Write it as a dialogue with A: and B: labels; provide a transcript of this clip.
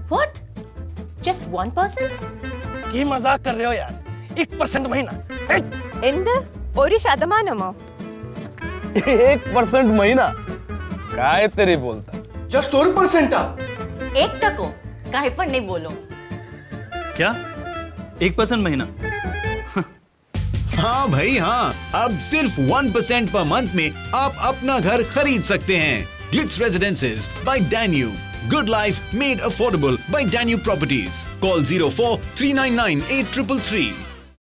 A: What? Just 1%?
B: की मजाक कर रहे हो यार? 1% महीना?
A: ഒരു ശതമാനമോ?
C: 1% महीना? काय तेरी बोलता?
B: Just 1%?
A: 1% काहे पर नहीं बोलो?
D: क्या? 1% महीना?
E: हाँ भाई हाँ, अब सिर्फ 1% पर मंथ में आप अपना घर खरीद सकते हैं। Glitz Residences by Danube. Good life made affordable by Danube Properties. Call 04 399 8333.